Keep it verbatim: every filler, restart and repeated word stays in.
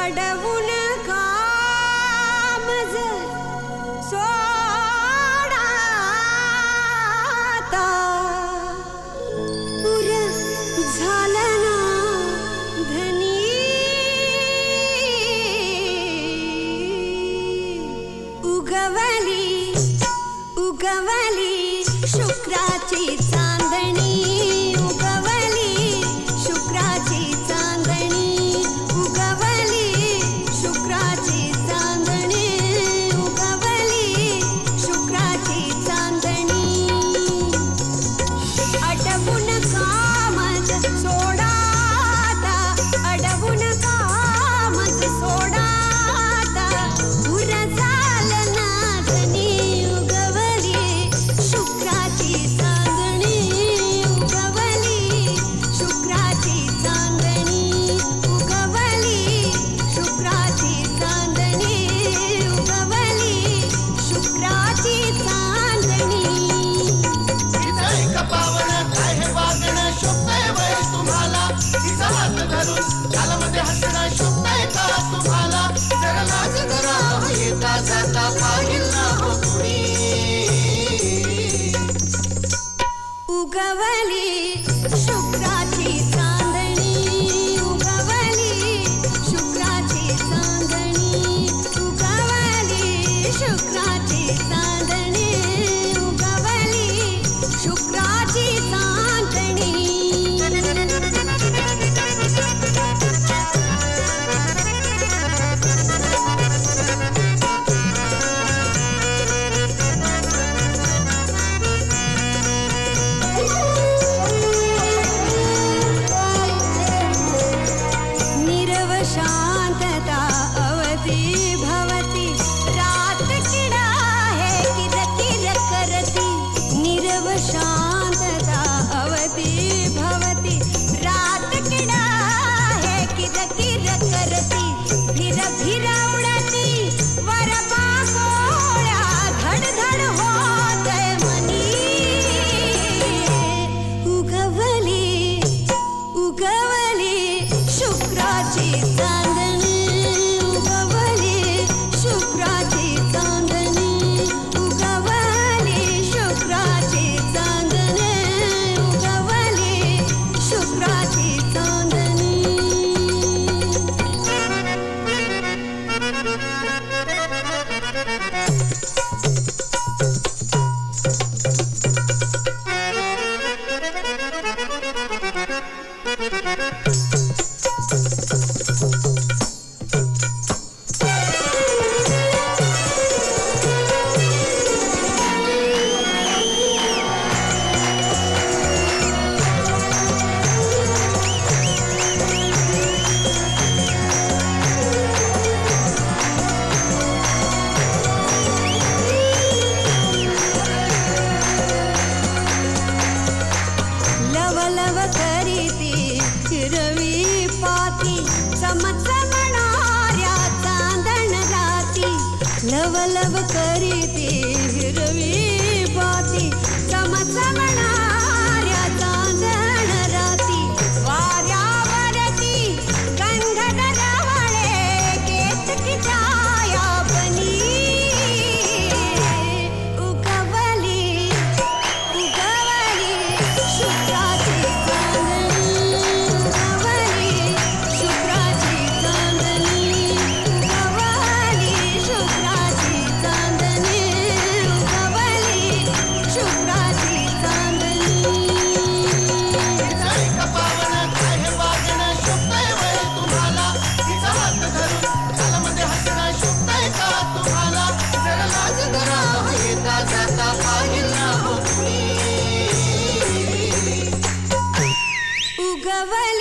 अडवून कामज सोडाता पुर झालं ना धनी उगवली उगवली शुक्राची चांदणी उगवली शुक्राची चांदणी उगवली शुक्राची चांदणी उगवली शुक्राची चांदणी अडवून कामज सोडाता अडवून कामज सोडाता पुर झालं ना धनी उगवली शुक्राची चांदणी उगवली शुक्राची चांदणी उगवली शुक्राची चांदणी उगवली शुक्राची चांदणी तिचं एक पावन काय हे वागणं शोभतंय वय तुम्हाला तिचा हात धरून गालामध्ये हसणं शोभतंय का तुम्हाला जरा लाज धरा येता जाता पाहिल ना हो कुणी उगवली शुक्राची चांदणी उगवली शुक्राची चांदणी उगवली शुक्राची चांदणी उगवली शुक्राची चांदणी नीरव शांतता अवती भवती रात किडा है किर किर करती नीरव शांतता अवती भवती रात किडा है किर किर करती फिर फिर उडती वर पागोळ्या धड धड होतय मनी उगवली उगवली शुक्राची चांदणी उगवली शुक्राची चांदणी उगवली शुक्राची चांदणी उगवली शुक्राची चांदणी लव लव करीती हिरवी पाती चमचमणाऱ्या चांदण राती लव लव करीती हिरवी पाती चमचमणाऱ्या चांदण राती वाऱ्यावरती गंध दरवळे केतकीच्या यापनी उगवली उगवली शुक्राची चांदणी उगवली शुक्राची चांदणी उगवली शुक्राची चांदणी उगवली शुक्राची चांदणी तिचं एक पावन काय हे वागणं शोभतंय वय तुम्हाला तिचा हात धरून गालामध्ये हसणं शोभतंय का तुम्हाला जरा लाज धरा येता जाता पाहिल ना हो कुणी उगवली